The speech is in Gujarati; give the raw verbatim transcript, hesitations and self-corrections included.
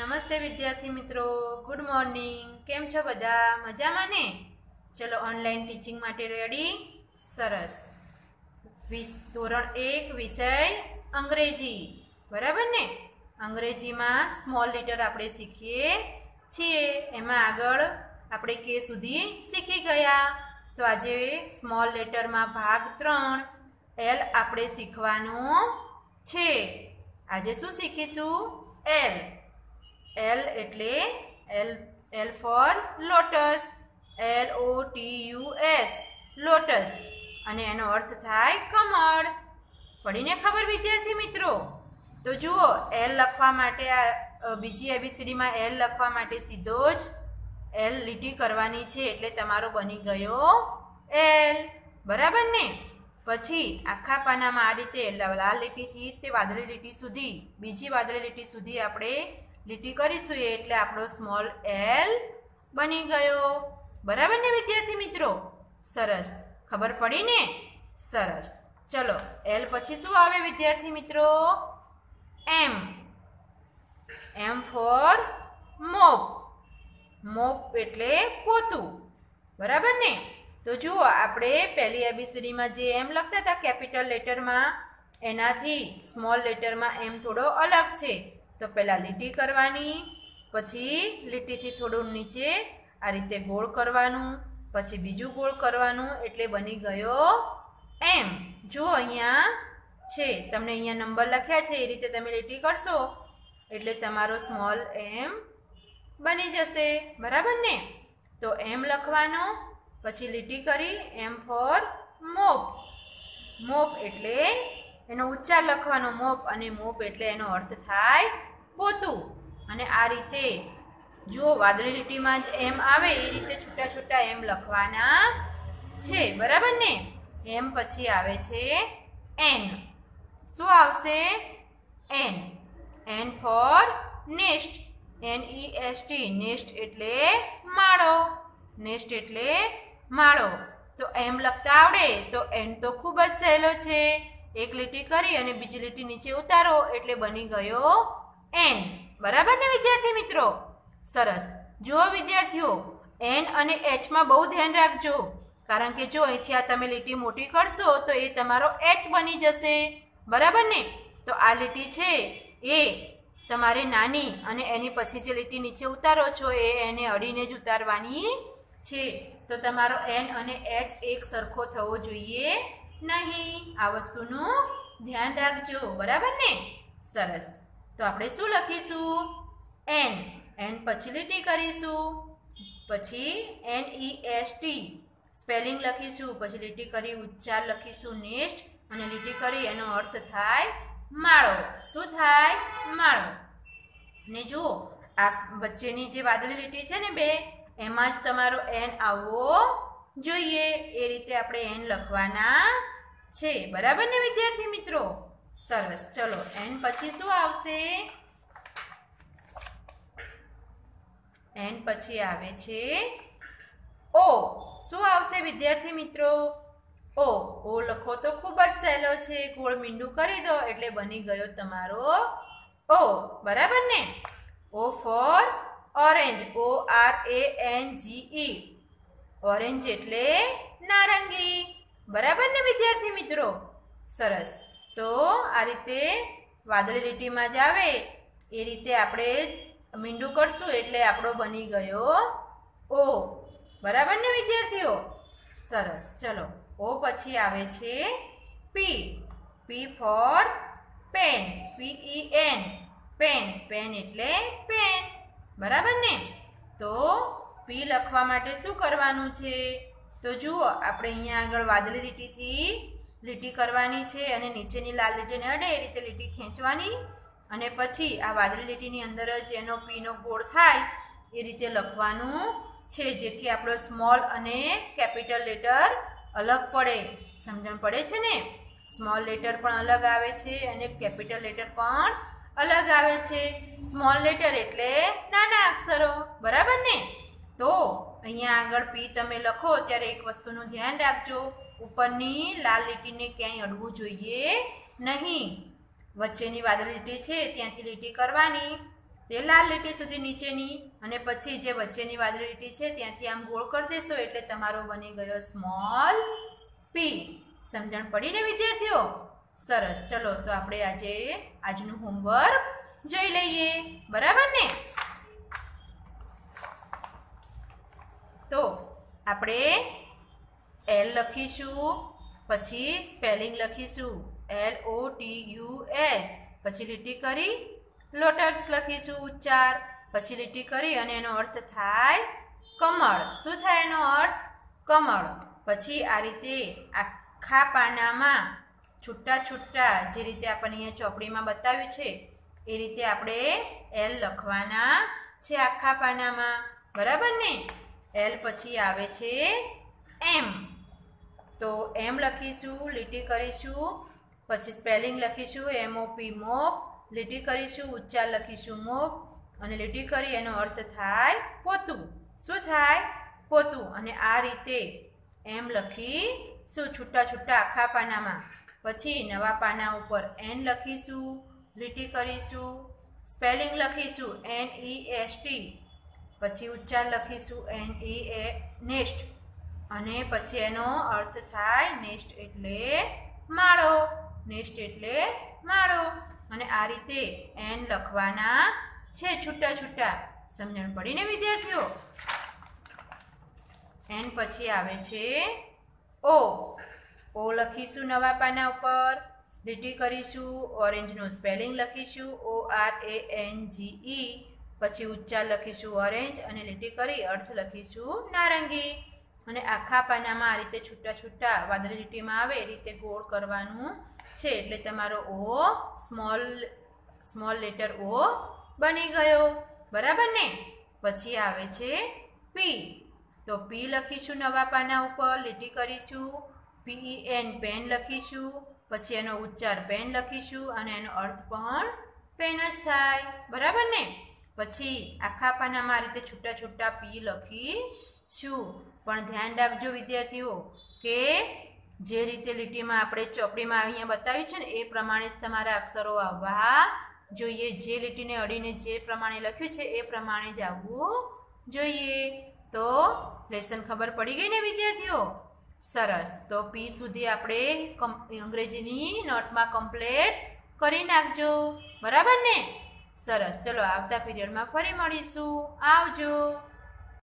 નમસ્તે વિદ્યાર્થી મિત્રો, ગુડ મોર્નિંગ. કેમ છો બધા? મજામાં ને? ચલો ઓનલાઈન ટીચિંગ માટે રેડી? સરસ. ધોરણ એક વિષય અંગ્રેજી, બરાબર ને? અંગ્રેજીમાં સ્મોલ લેટર આપણે શીખીએ છીએ. એમાં આગળ આપણે કે સુધી શીખી ગયા. તો આજે સ્મોલ લેટરમાં ભાગ ત્રણ એલ આપણે શીખવાનું છે. આજે શું શીખીશું? એલ. એલ એટલે L L for lotus, L O T U S, lotus, અને એનો અર્થ થાય કમળ. પડીને ખબર વિદ્યાર્થી મિત્રો? તો જુઓ, એલ લખવા માટે આ બીજી એબીસીડીમાં એલ લખવા માટે સીધો જ એલ લીટી કરવાની છે, એટલે તમારો બની ગયો એલ, બરાબર ને? પછી આખા પાનામાં આ રીતે લાલ લીટીથી તે વાદળી લીટી સુધી, બીજી વાદળી લીટી સુધી આપણે લીટી કરીશું, એટલે આપણો સ્મોલ એલ બની ગયો, બરાબર ને વિદ્યાર્થી મિત્રો? સરસ, ખબર પડી ને? સરસ. ચલો, એલ પછી શું આવે વિદ્યાર્થી મિત્રો? M. M for mop. Mop એટલે પોતું, બરાબર ને? તો જુઓ, આપણે પહેલી એબીસીડીમાં જે એમ લખતા હતા કેપિટલ લેટરમાં, એનાથી સ્મોલ લેટરમાં એમ થોડો અલગ છે. તો પહેલાં લીટી કરવાની, પછી લીટીથી થોડું નીચે આ રીતે ગોળ કરવાનું, પછી બીજું ગોળ કરવાનું, એટલે બની ગયો એમ. જો અહીંયા છે, તમને અહીંયા નંબર લખ્યા છે, એ રીતે તમે લીટી કરશો એટલે તમારો સ્મોલ એમ બની જશે, બરાબર ને? તો એમ લખવાનો, પછી લીટી કરી એમ ફોર મોપ. મોપ એટલે એનો ઉચ્ચાર લખવાનો મોપ, અને મોપ એટલે એનો અર્થ થાય પોતું. અને આ રીતે જો વાદળી લીટીમાં જ એમ આવે એ રીતે છૂટા છૂટા એમ લખવાના છે, બરાબર ને? એમ પછી આવે છે એન. શું આવશે? N. N for nest, N E S T, nest એટલે માળો, નેસ્ટ એટલે માળો. તો એમ લખતા આવડે તો એન તો ખૂબ જ સહેલો છે. એક લીટી કરી અને બીજી લીટી નીચે ઉતારો એટલે બની ગયો એન, બરાબર ને વિદ્યાર્થી મિત્રો? સરસ. જુઓ વિદ્યાર્થીઓ, એન અને એચમાં બહુ ધ્યાન રાખજો, કારણ કે જો અહીંથી આ તમે લીટી મોટી કરશો તો એ તમારો એચ બની જશે, બરાબર ને? તો આ લીટી છે એ તમારે નાની, અને એની પછી જે લીટી નીચે ઉતારો છો એ એને અડીને જ ઉતારવાની છે. તો તમારો એન અને એચ એક સરખો થવો જોઈએ નહીં. આ વસ્તુનું ધ્યાન રાખજો, બરાબર ને? સરસ. તો આપણે શું લખીશું? એન. એન પછી લીટી કરીશું, પછી N E S T spelling લખીશું, પછી લીટી કરી ઉચ્ચાર લખીશું નેસ્ટ, અને લીટી કરી એનો અર્થ થાય માળો. શું થાય? માળો. ને જુઓ, આ વચ્ચેની જે વાદળી લીટી છે ને બે, એમાં જ તમારો એન આવવો જોઈએ. એ રીતે આપણે એન લખવાના છે, બરાબર ને વિદ્યાર્થી મિત્રો? સરસ. ચલો, એન પછી શું આવશે? એન પછી આવે છે ઓ. શું આવશે વિદ્યાર્થી મિત્રો? ઓ. ઓ લખો તો ખૂબ જ સહેલો છે. ગોળ મીંડું કરી દો એટલે બની ગયો તમારો ઓ, બરાબર ને? O for orange, O R A N G E, orange એટલે નારંગી, બરાબર ને વિદ્યાર્થી મિત્રો? સરસ. તો આ રીતે વાદળી લીટીમાં જ આવે એ રીતે આપણે મીંડું કરશું એટલે આપણો બની ગયો ઓ, બરાબર ને વિદ્યાર્થીઓ? સરસ. ચલો, ઓ પછી આવે છે P. P for pen, P E N, pen. Pen એટલે પેન, બરાબર ને? તો પી લખવા માટે શું કરવાનું છે? તો જુઓ, આપણે અહીંયા આગળ વાદળી લીટીથી લીટી કરવાની છે, અને નીચેની લાલ લીટીને અડે એ રીતે લીટી ખેંચવાની, અને પછી આ વાદળી લીટીની અંદર જ એનો પીનો ગોળ થાય એ રીતે લખવાનું છે, જેથી આપણો સ્મોલ અને કેપિટલ લેટર અલગ પડે. સમજણ પડે છે ને? સ્મોલ લેટર પણ અલગ આવે છે અને કેપિટલ લેટર પણ અલગ આવે છે. સ્મોલ લેટર એટલે નાના અક્ષરો, બરાબર ને? તો અહીંયા આગળ પી તમે લખો ત્યારે એક વસ્તુનું ધ્યાન રાખજો, ઉપરની લાલ લીટીને ક્યાંય અડવું જોઈએ નહીં. વચ્ચેની વાદળી લીટી છે ત્યાંથી લીટી કરવાની, તે લાલ લીટી સુધી નીચેની અને પછી જે વચ્ચેની વાદળી લીટી છે ત્યાંથી આમ ગોળ કરી દેશો એટલે તમારો બની ગયો સ્મોલ પી. સમજણ પડી ને વિદ્યાર્થીઓ? સરસ. ચલો તો આપણે આજે આજનું હોમવર્ક જોઈ લઈએ. બરાબર ને? તો આપણે એલ લખીશું, પછી સ્પેલિંગ લખીશું L O T U S, પછી લીટી કરી લોટસ લખીશું ઉચ્ચાર, પછી લીટી કરી અને એનો અર્થ થાય કમળ. શું થાય એનો અર્થ? કમળ. પછી આ રીતે આખા પાનામાં છૂટા છૂટા જે રીતે આપણને અહીંયા ચોપડીમાં બતાવ્યું છે એ રીતે આપણે એલ લખવાના છે આખા પાનામાં. બરાબર ને? એલ પછી આવે છે એમ. તો એમ લખીશું, લીટી કરીશું, પછી સ્પેલિંગ લખીશું એમ ઓ પી મોપ, લીટી કરીશું ઉચ્ચાર લખીશું મોપ અને લીટી કરી એનો અર્થ થાય પોતું. શું થાય? પોતું. અને આ રીતે એમ લખીશું છૂટા છૂટા આખા પાનામાં. પછી નવા પાના ઉપર એન લખીશું, લીટી કરીશું, સ્પેલિંગ લખીશું એન ઈ એસ ટી, પછી ઉચ્ચાર લખીશું એન ઈ એ નેસ્ટ અને પછી એનો અર્થ થાય નેસ્ટ એટલે માળો. નેસ્ટ એટલે માળો. અને આ રીતે એન લખવાના છે છૂટા છૂટા. સમજણ પડી ને વિદ્યાર્થીઓ? એન પછી આવે છે ઓ. ઓ લખીશું નવા પાના ઉપર, લીટી કરીશું, ઓરેન્જનું સ્પેલિંગ લખીશું ઓ આર એ એન જી ઈ, પછી ઉચ્ચાર લખીશું ઓરેન્જ અને લીટી કરી અર્થ લખીશું નારંગી. અને આખા પાનામાં આ રીતે છૂટા છૂટા વાદળી લીટીમાં આવે એ રીતે ગોળ કરવાનું છે એટલે તમારો O small small letter O બની ગયો. બરાબર ને? પછી આવે છે પી. તો પી લખીશું નવા પાના ઉપર, લીટી કરીશું, પી એન પેન લખીશું, પછી એનો ઉચ્ચાર પેન લખીશું અને એનો અર્થ પણ પેન જ થાય. બરાબર ને? પછી આખા પાનામાં આ રીતે છૂટા છૂટા પી લખીશું. પણ ધ્યાન રાખજો વિદ્યાર્થીઓ કે જે રીતે લીટીમાં આપણે ચોપડીમાં અહીંયા બતાવ્યું છે ને એ પ્રમાણે જ તમારા અક્ષરો આવવા જોઈએ. જે લીટીને અડીને જે પ્રમાણે લખ્યું છે એ પ્રમાણે જ આવવું જોઈએ. તો લેસન ખબર પડી ગઈ ને વિદ્યાર્થીઓ? સરસ. તો પી સુધી આપણે અંગ્રેજીની નોટમાં કમ્પ્લીટ કરી નાખજો. બરાબર ને? સરસ. ચલો આવતા પીરિયડમાં ફરી મળીશું. આવજો.